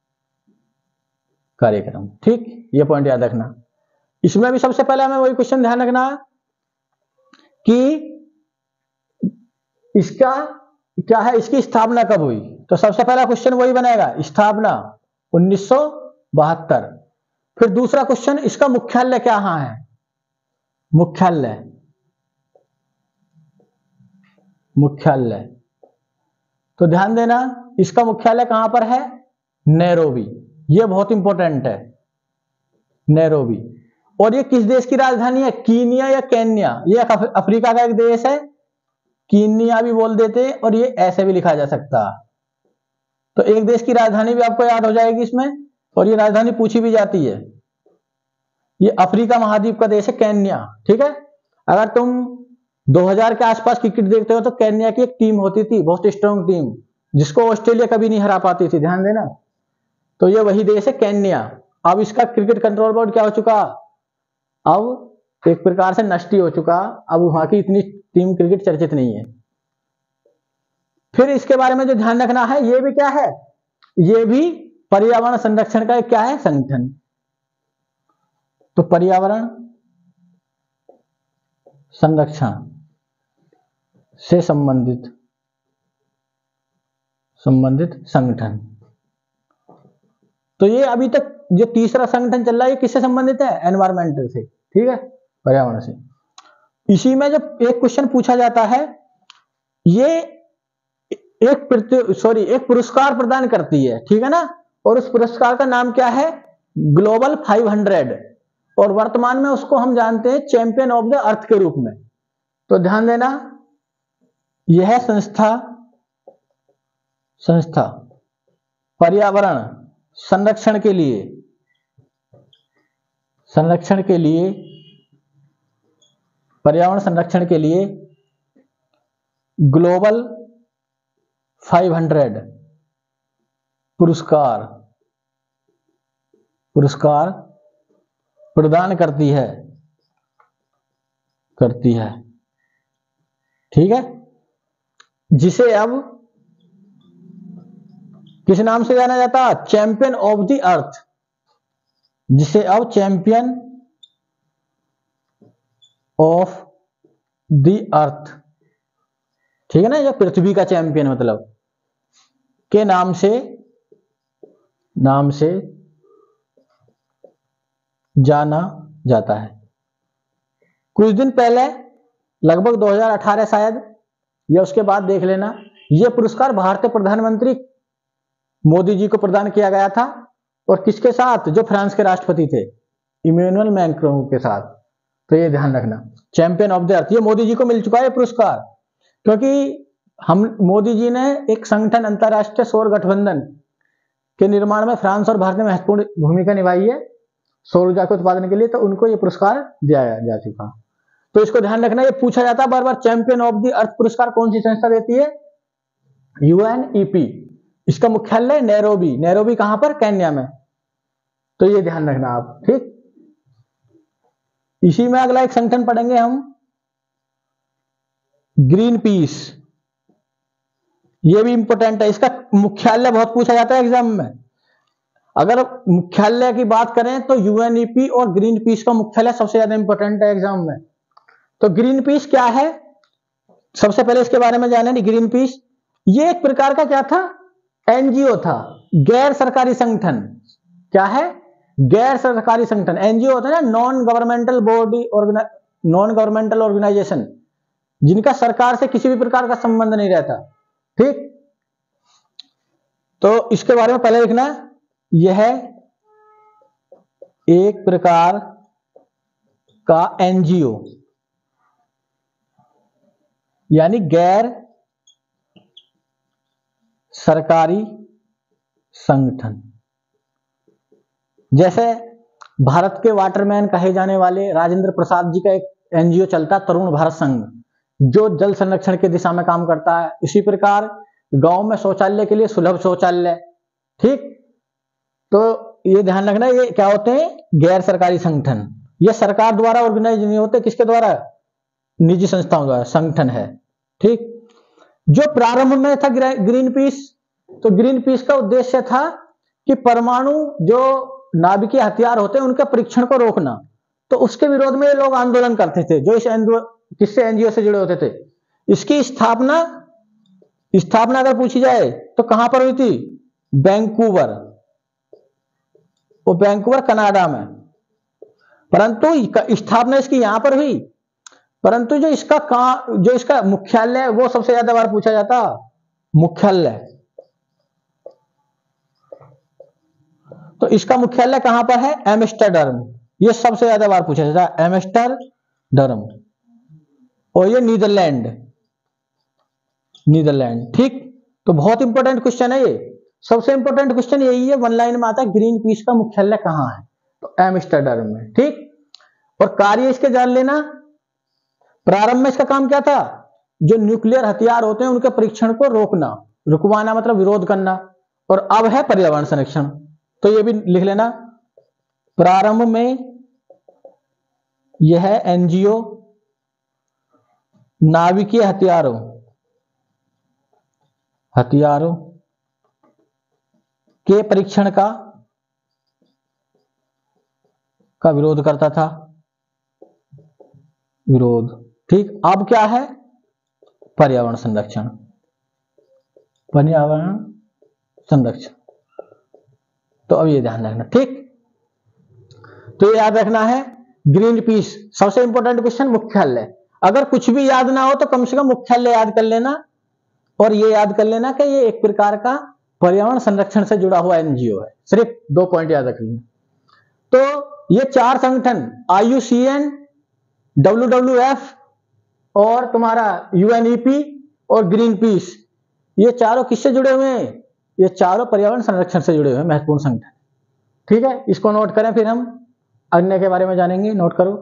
ठीक, ये पॉइंट याद रखना। इसमें भी सबसे पहले हमें वही क्वेश्चन ध्यान रखना कि इसका क्या है, इसकी स्थापना कब हुई। तो सबसे पहला क्वेश्चन वही बनेगा, स्थापना 1972। फिर दूसरा क्वेश्चन, इसका मुख्यालय कहाँ है, मुख्यालय, तो ध्यान देना इसका मुख्यालय कहां पर है, नैरोबी। यह बहुत इंपॉर्टेंट है, नैरोबी। और ये किस देश की राजधानी है, कीनिया या केन्या, ये अफ्रीका का एक देश है, कीनिया भी बोल देते हैं और ये ऐसे भी लिखा जा सकता है। तो एक देश की राजधानी भी आपको याद हो जाएगी इसमें, और ये राजधानी पूछी भी जाती है। ये अफ्रीका महाद्वीप का देश है केन्या, ठीक है। अगर तुम 2000 के आसपास क्रिकेट देखते हो तो केन्या की एक टीम होती थी, बहुत स्ट्रॉन्ग टीम, जिसको ऑस्ट्रेलिया कभी नहीं हरा पाती थी, ध्यान देना। तो ये वही देश है केन्या। अब इसका क्रिकेट कंट्रोल बोर्ड क्या हो चुका, अब एक प्रकार से नष्ट ही हो चुका, अब वहां की इतनी टीम क्रिकेट चर्चित नहीं है। फिर इसके बारे में जो ध्यान रखना है, ये भी क्या है, ये भी पर्यावरण संरक्षण का एक क्या है, संगठन। तो पर्यावरण संरक्षण से संबंधित संगठन। तो ये अभी तक जो तीसरा संगठन चल रहा है, ये किससे संबंधित है, एनवायरमेंटल से, ठीक है, पर्यावरण से। इसी में जब एक क्वेश्चन पूछा जाता है, ये एक पुरस्कार प्रदान करती है, ठीक है ना, और उस पुरस्कार का नाम क्या है, ग्लोबल 500, और वर्तमान में उसको हम जानते हैं चैंपियन ऑफ द अर्थ के रूप में। तो ध्यान देना, यह संस्था पर्यावरण संरक्षण के लिए पर्यावरण संरक्षण के लिए ग्लोबल 500 पुरस्कार प्रदान करती है, ठीक है, जिसे अब किस नाम से जाना जाता है, चैंपियन ऑफ द अर्थ, जिसे अब चैंपियन ऑफ द अर्थ, ठीक है ना, या पृथ्वी का चैंपियन मतलब के नाम से जाना जाता है। कुछ दिन पहले लगभग 2018 शायद, या उसके बाद देख लेना, यह पुरस्कार भारतीय प्रधानमंत्री मोदी जी को प्रदान किया गया था, और किसके साथ, जो फ्रांस के राष्ट्रपति थे इमैनुअल मैक्रों के साथ। तो ये ध्यान रखना, चैंपियन ऑफ द अर्थ, ये मोदी जी को मिल चुका है पुरस्कार, क्योंकि मोदी जी ने एक संगठन अंतरराष्ट्रीय सौर गठबंधन के निर्माण में फ्रांस और भारत ने महत्वपूर्ण भूमिका निभाई है सौर ऊर्जा के उत्पादन के लिए, तो उनको ये पुरस्कार दिया जा चुका। तो इसको ध्यान रखना, ये पूछा जाता है बार बार, चैंपियन ऑफ द अर्थ पुरस्कार कौन सी संस्था देती है, UNEP। इसका मुख्यालय नैरोबी कहां पर, केन्या में। तो ये ध्यान रखना आप, ठीक। इसी में अगला एक संगठन पढ़ेंगे हम, ग्रीन पीस। ये भी इंपॉर्टेंट है, इसका मुख्यालय बहुत पूछा जाता है एग्जाम में। अगर मुख्यालय की बात करें तो UNEP और ग्रीन पीस का मुख्यालय सबसे ज्यादा इंपॉर्टेंट है एग्जाम में। तो ग्रीन पीस क्या है, सबसे पहले इसके बारे में जाने। ग्रीन पीस ये एक प्रकार का क्या था, NGO था, गैर सरकारी संगठन। क्या है, गैर सरकारी संगठन। NGO होता है ना, नॉन गवर्नमेंटल ऑर्गेनाइजेशन, जिनका सरकार से किसी भी प्रकार का संबंध नहीं रहता, ठीक। तो इसके बारे में पहले लिखना, यह एक प्रकार का NGO यानी गैर सरकारी संगठन। जैसे भारत के वाटरमैन कहे जाने वाले राजेंद्र प्रसाद जी का एक NGO चलता है, तरुण भारत संघ, जो जल संरक्षण की दिशा में काम करता है। इसी प्रकार गांव में शौचालय के लिए सुलभ शौचालय, ठीक। तो ये ध्यान रखना, ये क्या होते हैं, गैर सरकारी संगठन। ये सरकार द्वारा ऑर्गेनाइज नहीं होते, किसके द्वारा, निजी संस्थाओं द्वारा संगठन है, ठीक। जो प्रारंभ में था ग्रीन पीस, तो ग्रीन पीस का उद्देश्य था कि परमाणु जो नाभिकीय हथियार होते हैं उनके परीक्षण को रोकना। तो उसके विरोध में ये लोग आंदोलन करते थे, जो इस किससे NGO से जुड़े होते थे। इसकी स्थापना अगर पूछी जाए तो कहां पर हुई थी, वैंकूवर, वो वैंकूवर कनाडा में। परंतु स्थापना इसकी यहां पर हुई, परंतु जो इसका मुख्यालय, वो सबसे ज्यादा बार पूछा जाता, मुख्यालय। तो इसका मुख्यालय कहां पर है, एम्स्टर्डम। ये सबसे ज्यादा बार पूछा जाता है, एम्स्टर्डम। और ये नीदरलैंड, ठीक। तो बहुत इंपॉर्टेंट क्वेश्चन है ये, सबसे इंपॉर्टेंट क्वेश्चन यही है, वन लाइन में आता है, ग्रीन पीस का मुख्यालय कहां है, तो एम्स्टर्डम में, ठीक। और कार्य इसके जान लेना, प्रारंभ में इसका काम क्या था, जो न्यूक्लियर हथियार होते हैं उनके परीक्षण को रुकवाना मतलब विरोध करना। और अब है पर्यावरण संरक्षण। तो ये भी लिख लेना, प्रारंभ में यह एनजीओ नाभिकीय हथियारों के परीक्षण का विरोध करता था। विरोध, ठीक। अब क्या है? पर्यावरण संरक्षण। पर्यावरण संरक्षण, तो अब ये ध्यान रखना, ठीक। तो ये याद रखना है। ग्रीन पीस, सबसे इंपॉर्टेंट क्वेश्चन, मुख्यालय। अगर कुछ भी याद ना हो तो कम से कम मुख्यालय याद कर लेना, और ये याद कर लेना कि ये एक प्रकार का पर्यावरण संरक्षण से जुड़ा हुआ एनजीओ है। सिर्फ 2 पॉइंट याद रख लेना। तो ये 4 संगठन, IUCN, WWF और तुम्हारा UNEP और ग्रीन पीस, ये चारों किससे जुड़े हुए हैं? ये चारों पर्यावरण संरक्षण से जुड़े हुए हैं, महत्वपूर्ण संगठन, ठीक है। इसको नोट करें, फिर हम अन्य के बारे में जानेंगे। नोट करो।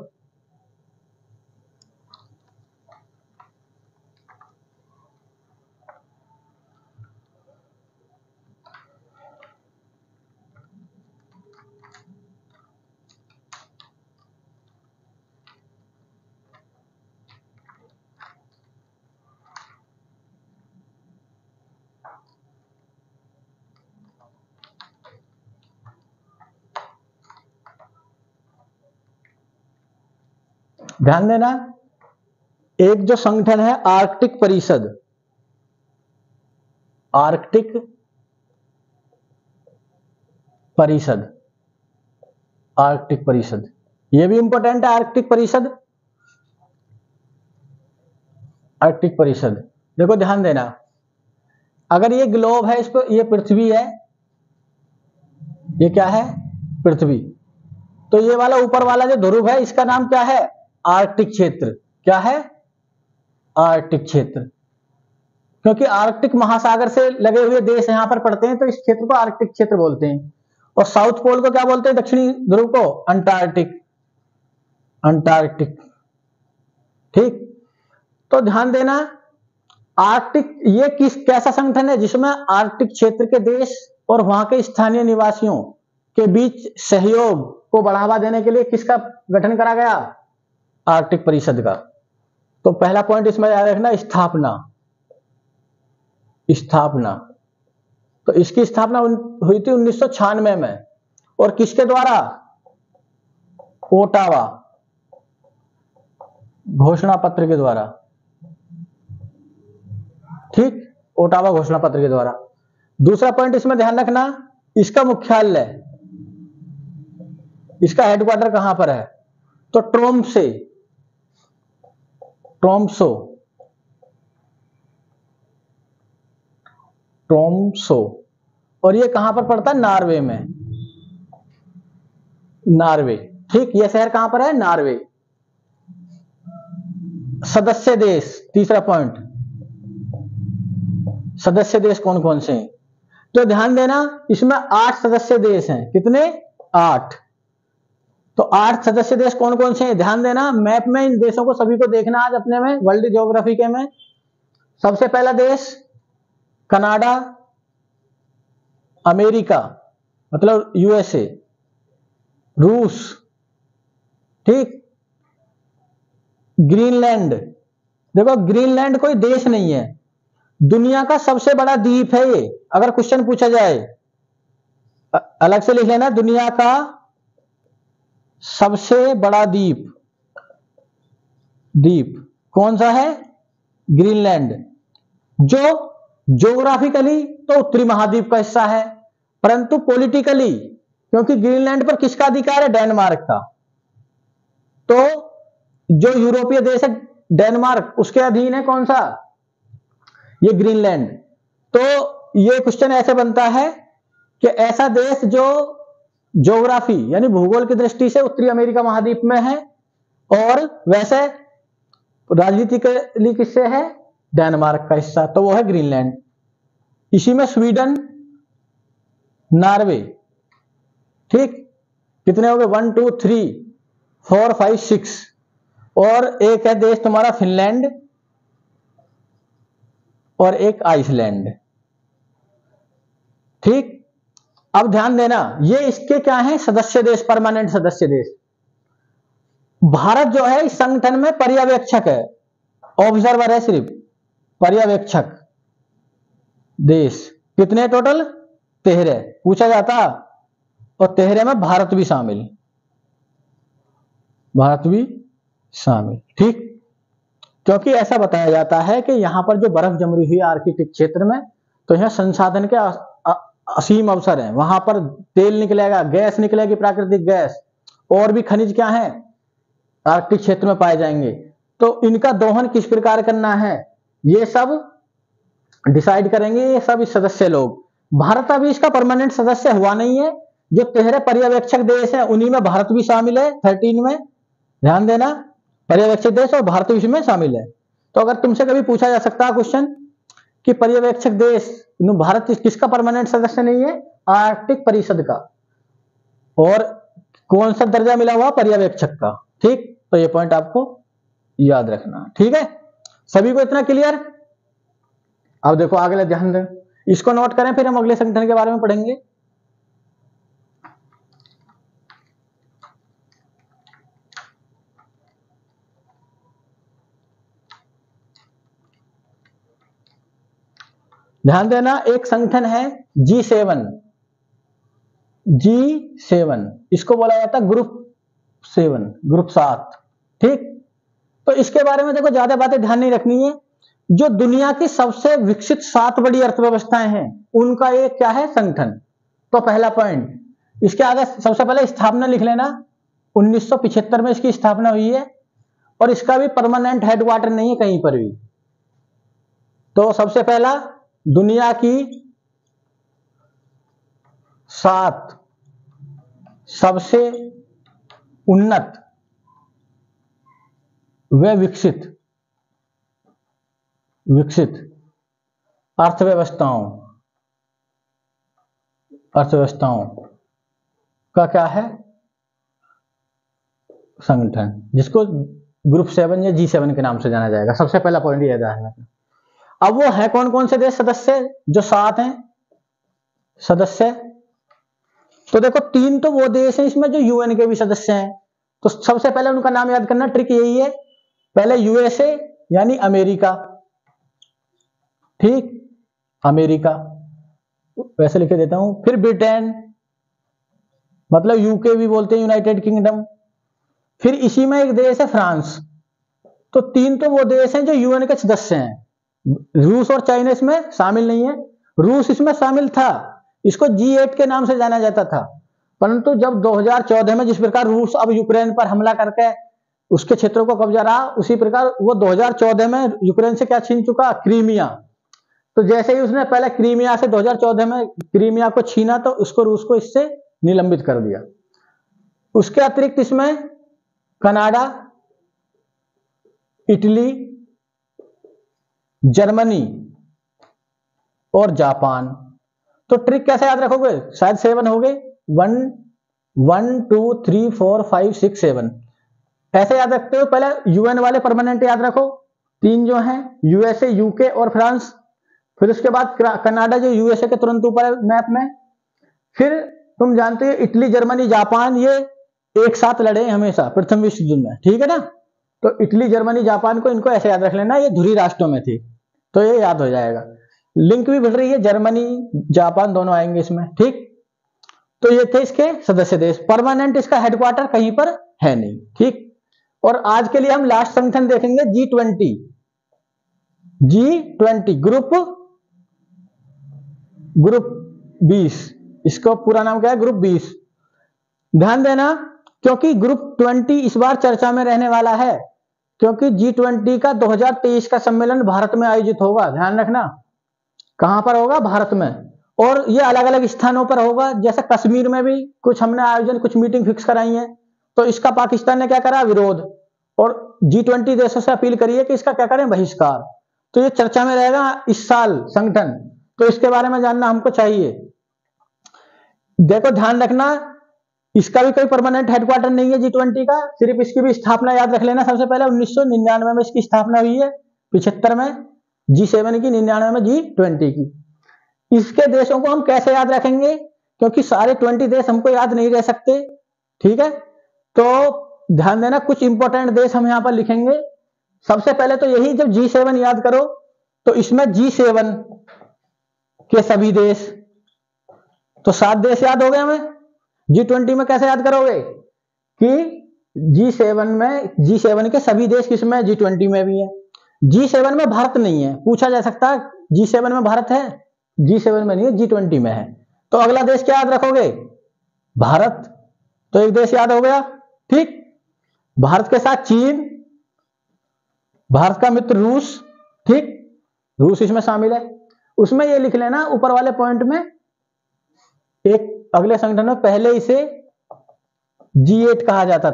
ध्यान देना, एक जो संगठन है आर्कटिक परिषद, आर्कटिक परिषद, आर्कटिक परिषद, ये भी इंपॉर्टेंट है। आर्कटिक परिषद, आर्कटिक परिषद, देखो ध्यान देना, अगर ये ग्लोब है, इसको, ये पृथ्वी है, ये क्या है? पृथ्वी। तो ये वाला ऊपर वाला जो ध्रुव है, इसका नाम क्या है? आर्कटिक क्षेत्र। क्या है? आर्कटिक क्षेत्र। क्योंकि आर्कटिक महासागर से लगे हुए देश यहां पर पड़ते हैं, तो इस क्षेत्र को आर्कटिक क्षेत्र बोलते हैं। और साउथ पोल को क्या बोलते हैं? दक्षिणी ध्रुव को अंटार्कटिक, अंटार्कटिक, ठीक। तो ध्यान देना, आर्कटिक ये कैसा संगठन है? जिसमें आर्कटिक क्षेत्र के देश और वहां के स्थानीय निवासियों के बीच सहयोग को बढ़ावा देने के लिए किसका गठन करा गया? आर्कटिक परिषद का। तो पहला पॉइंट इसमें याद रखना, स्थापना। स्थापना, तो इसकी स्थापना हुई थी 1996 में, और किसके द्वारा? ओटावा घोषणा पत्र के द्वारा, ठीक। ओटावा घोषणा पत्र के द्वारा। दूसरा पॉइंट इसमें ध्यान रखना, इसका मुख्यालय, इसका हेडक्वार्टर कहां पर है? तो ट्रोम्से, ट्रोम्सो, ट्रोम्सो, और ये कहां पर पड़ता है? नॉर्वे में, नॉर्वे, ठीक। ये शहर कहां पर है? नॉर्वे। सदस्य देश, तीसरा पॉइंट, सदस्य देश कौन कौन से हैं? तो ध्यान देना, इसमें 8 सदस्य देश हैं। कितने? 8। तो 8 सदस्य देश कौन कौन से हैं? ध्यान देना, मैप में इन देशों को सभी को देखना आज अपने में, वर्ल्ड ज्योग्राफी के में। सबसे पहला देश कनाडा, अमेरिका मतलब USA, रूस, ठीक। ग्रीनलैंड, देखो ग्रीनलैंड कोई देश नहीं है, दुनिया का सबसे बड़ा द्वीप है ये। अगर क्वेश्चन पूछा जाए, अलग से लिख लेना, दुनिया का सबसे बड़ा द्वीप, द्वीप कौन सा है? ग्रीनलैंड। जो ज्योग्राफिकली तो उत्तरी महाद्वीप का हिस्सा है, परंतु पॉलिटिकली, क्योंकि ग्रीनलैंड पर किसका अधिकार है? डेनमार्क का। तो जो यूरोपीय देश है डेनमार्क, उसके अधीन है कौन सा? ये ग्रीनलैंड। तो ये क्वेश्चन ऐसे बनता है कि ऐसा देश जो ज्योग्राफी यानी भूगोल की दृष्टि से उत्तरी अमेरिका महाद्वीप में है, और वैसे राजनीतिकली किससे है? डेनमार्क का हिस्सा, तो वो है ग्रीनलैंड। इसी में स्वीडन, नॉर्वे, ठीक। कितने हो गए? 1 2 3 4 5 6, और एक है देश तुम्हारा फिनलैंड, और एक आइसलैंड, ठीक। अब ध्यान देना, ये इसके क्या है, सदस्य देश, परमानेंट सदस्य देश। भारत जो है इस संगठन में पर्यवेक्षक है, ऑब्जर्वर है सिर्फ, पर्यवेक्षक देश। कितने टोटल, 13 पूछा जाता, और 13 में भारत भी शामिल, भारत भी शामिल, ठीक। क्योंकि ऐसा बताया जाता है कि यहां पर जो बर्फ जम रही हुई है आर्कटिक क्षेत्र में, तो यहां संसाधन के असीम अवसर हैं। वहां पर तेल निकलेगा, गैस निकलेगी, प्राकृतिक गैस, और भी खनिज क्या है आर्कटिक क्षेत्र में पाए जाएंगे। तो इनका दोहन किस प्रकार करना है, ये सब डिसाइड करेंगे ये सब इस सदस्य लोग। भारत अभी इसका परमानेंट सदस्य हुआ नहीं है। जो 13 पर्यवेक्षक देश है उन्हीं में भारत भी शामिल है, 13 में, ध्यान देना, पर्यवेक्षक देश और भारत भी इसमें शामिल है। तो अगर तुमसे कभी पूछा जा सकता है क्वेश्चन कि पर्यवेक्षक देश, भारत किसका परमानेंट सदस्य नहीं है, आर्कटिक परिषद का, और कौन सा दर्जा मिला हुआ, पर्यवेक्षक का, ठीक। तो ये पॉइंट आपको याद रखना, ठीक है। सभी को इतना क्लियर। अब देखो अगले, ध्यान दें, इसको नोट करें, फिर हम अगले संगठन के बारे में पढ़ेंगे। ध्यान देना, एक संगठन है G7, G7 इसको बोला जाता है ग्रुप 7, ग्रुप 7, ठीक। तो इसके बारे में देखो ज्यादा बातें ध्यान नहीं रखनी है। जो दुनिया की सबसे विकसित 7 बड़ी अर्थव्यवस्थाएं हैं उनका एक क्या है, संगठन। तो पहला पॉइंट, इसके आगे सबसे पहले स्थापना लिख लेना, 1975 में इसकी स्थापना हुई है, और इसका भी परमानेंट हेडक्वार्टर नहीं है कहीं पर भी। तो सबसे पहला, दुनिया की 7 सबसे उन्नत व विकसित अर्थव्यवस्थाओं का क्या है, संगठन, जिसको ग्रुप 7 या G7 के नाम से जाना जाएगा। सबसे पहला पॉइंट ये है। अब वो है कौन कौन से देश सदस्य, जो 7 हैं सदस्य। तो देखो 3 तो वो देश हैं इसमें जो यूएन के भी सदस्य हैं। तो सबसे पहले उनका नाम याद करना, ट्रिक यही है, पहले यूएसए यानी अमेरिका, ठीक, अमेरिका वैसे लिखे देता हूं। फिर ब्रिटेन, मतलब यूके भी बोलते हैं, यूनाइटेड किंगडम। फिर इसी में एक देश है फ्रांस। तो 3 तो वो देश हैं जो यूएन के सदस्य हैं। रूस और चाइना इसमें शामिल नहीं है। रूस इसमें शामिल था, इसको G8 के नाम से जाना जाता था, परंतु जब 2014 में जिस प्रकार रूस अब यूक्रेन पर हमला करके उसके क्षेत्रों को कब्जा रहा, उसी प्रकार वो 2014 में यूक्रेन से क्या छीन चुका, क्रीमिया। तो जैसे ही उसने पहले क्रीमिया से 2014 में क्रीमिया को छीना, तो उसको रूस को इससे निलंबित कर दिया। उसके अतिरिक्त इसमें कनाडा, इटली, जर्मनी और जापान। तो ट्रिक कैसे याद रखोगे, शायद 7 हो गए, 1 2 3 4 5 6 7 ऐसे याद रखते हो। पहले यूएन वाले परमानेंट याद रखो, 3 जो हैं, यूएसए, यूके और फ्रांस। फिर उसके बाद कनाडा जो यूएसए के तुरंत ऊपर है मैप में। फिर तुम जानते हो इटली, जर्मनी, जापान, ये एक साथ लड़े हमेशा प्रथम विश्व युद्ध में, ठीक है ना। तो इटली, जर्मनी, जापान को, इनको ऐसे याद रख लेना, ये धुरी राष्ट्रों में थी, तो ये याद हो जाएगा। लिंक भी बढ़ रही है, जर्मनी जापान दोनों आएंगे इसमें, ठीक। तो ये थे इसके सदस्य देश। परमानेंट इसका हेडक्वार्टर कहीं पर है नहीं, ठीक। और आज के लिए हम लास्ट संगठन देखेंगे G20, ग्रुप 20, इसका पूरा नाम क्या है, ग्रुप 20। ध्यान देना, क्योंकि ग्रुप 20 इस बार चर्चा में रहने वाला है, क्योंकि G20 का 2023 का सम्मेलन भारत में आयोजित होगा। ध्यान रखना, कहां पर होगा, भारत में। और ये अलग अलग स्थानों पर होगा, जैसे कश्मीर में भी कुछ हमने आयोजन, कुछ मीटिंग फिक्स कराई है। तो इसका पाकिस्तान ने क्या करा, विरोध, और G20 देशों से अपील करी है कि इसका क्या करें, बहिष्कार। तो ये चर्चा में रहेगा इस साल संगठन, तो इसके बारे में जानना हमको चाहिए। देखो ध्यान रखना, इसका भी कोई परमानेंट हेडक्वार्टर नहीं है G20 का, सिर्फ इसकी भी स्थापना याद रख लेना। सबसे पहले 1999 में इसकी स्थापना हुई है, 75 में G7 की, 99 में G20 की। इसके देशों को हम कैसे याद रखेंगे क्योंकि सारे 20 देश हमको याद नहीं रह सकते, ठीक है। तो ध्यान देना, कुछ इंपॉर्टेंट देश हम यहां पर लिखेंगे। सबसे पहले तो यही, जब G7 याद करो तो इसमें G7 के सभी देश, तो 7 देश याद हो गए हमें। G20 में कैसे याद करोगे कि G7 के सभी देश किसमें, G20 में भी है। G7 में भारत नहीं है, पूछा जा सकता है G7 में भारत है, G7 में नहीं है, G20 में है। तो अगला देश क्या याद रखोगे, भारत। तो एक देश याद हो गया, ठीक। भारत के साथ चीन, भारत का मित्र रूस, ठीक, रूस इसमें शामिल है। उसमें ये लिख लेना ऊपर वाले पॉइंट में, एक अगले संगठन में पहले इसे G8 कहा जाता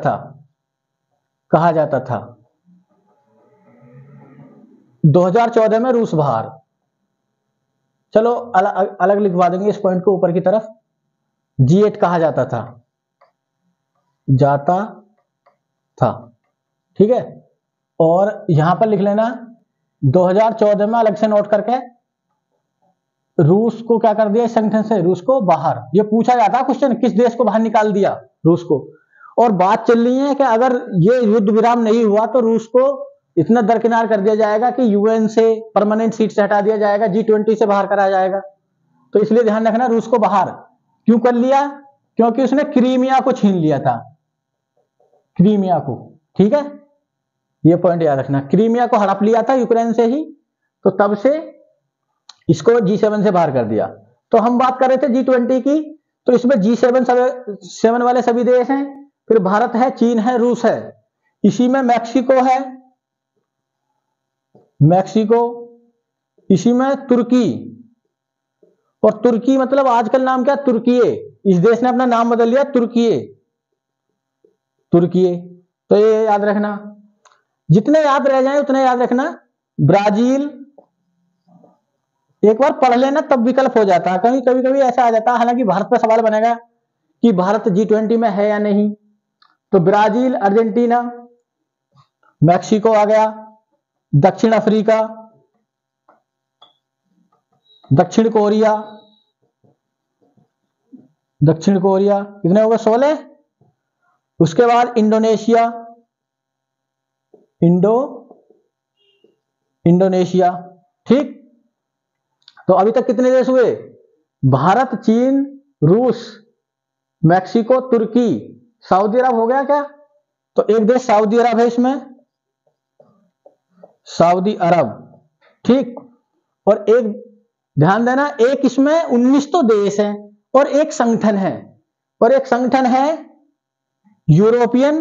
था। 2014 में रूस बाहर। चलो अलग लिखवा देंगे इस पॉइंट को ऊपर की तरफ। G8 कहा जाता था, ठीक है। और यहां पर लिख लेना 2014 में अलग से नोट करके रूस को क्या कर दिया इस संगठन से, रूस को बाहर। ये पूछा जाता है क्वेश्चन, किस देश को बाहर निकाल दिया, रूस को। और बात चल रही है कि अगर ये युद्ध विराम नहीं हुआ तो रूस को इतना दरकिनार कर दिया जाएगा कि यूएन से परमानेंट सीट से हटा दिया जाएगा, G20 से बाहर करा जाएगा। तो इसलिए ध्यान रखना, रूस को बाहर क्यों कर लिया, क्योंकि उसने क्रीमिया को छीन लिया था, क्रीमिया को, ठीक है। ये पॉइंट याद रखना, क्रीमिया को हड़प लिया था यूक्रेन से ही, तो तब से इसको G7 से बाहर कर दिया। तो हम बात कर रहे थे G20 की, तो इसमें G7 वाले सभी देश हैं, फिर भारत है, चीन है, रूस है, इसी में मैक्सिको है, इसी में तुर्की, और तुर्की मतलब आजकल नाम क्या, तुर्कीये। इस देश ने अपना नाम बदल लिया, तुर्कीये। तो ये याद रखना, जितने याद रह जाए उतने याद रखना। ब्राजील एक बार पढ़ लेना तब विकल्प हो जाता है, कभी ऐसा आ जाता है। हालांकि भारत पर सवाल बनेगा कि भारत G20 में है या नहीं, तो ब्राजील, अर्जेंटीना, मैक्सिको आ गया, दक्षिण अफ्रीका, दक्षिण कोरिया, कितने हो गए, 16। उसके बाद इंडोनेशिया, ठीक। तो अभी तक कितने देश हुए, भारत, चीन, रूस, मैक्सिको, तुर्की, सऊदी अरब हो गया क्या, तो एक देश सऊदी अरब है इसमें, सऊदी अरब, ठीक। और एक ध्यान देना, एक इसमें 19 तो देश हैं और एक संगठन है, यूरोपियन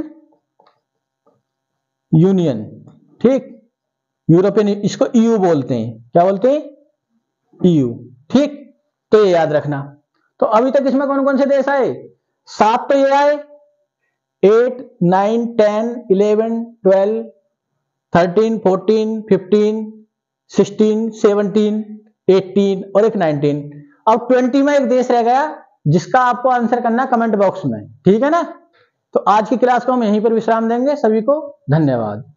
यूनियन, ठीक। यूरोपियन, इसको EU बोलते हैं, क्या बोलते हैं, EU, ठीक। तो ये याद रखना। तो अभी तक इसमें कौन कौन से देश आए, 7 तो ये आए, 8, 9, 10, 11, 12, 13, 14, 15, 16, 17, 18 और एक 19। अब 20 में एक देश रह गया जिसका आपको आंसर करना कमेंट बॉक्स में, ठीक है ना। तो आज की क्लास को हम यहीं पर विश्राम देंगे। सभी को धन्यवाद।